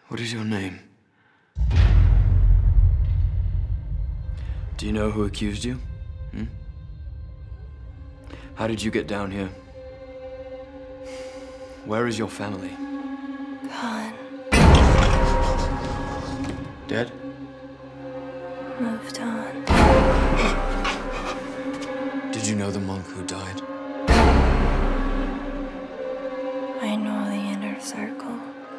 What is your name? Do you know who accused you? How did you get down here? Where is your family? Gone. Dead? Moved on. Did you know the monk who died? I know the inner circle.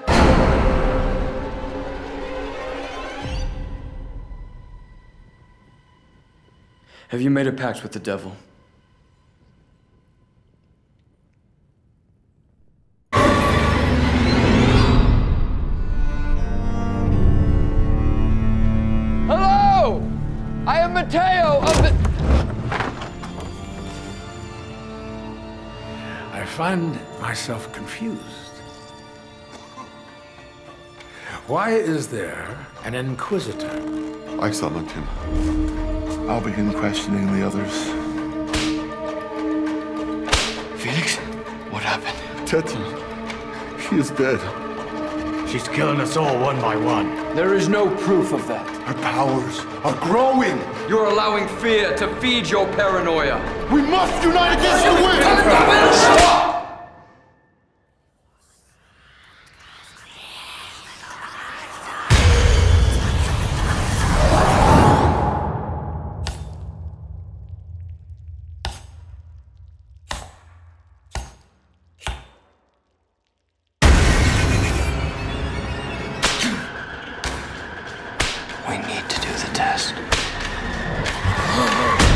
Have you made a pact with the devil? Hello! I am Mateo of the... I find myself confused. Why is there an Inquisitor? I summoned him. I'll begin questioning the others. Felix? What happened? Teti, she is dead. She's killing us all one by one. There is no proof of that. Her powers are growing. You're allowing fear to feed your paranoia. We must unite against the wind! Stop! We need to do the test.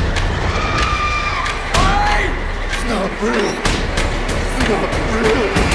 It's not real. It's not real.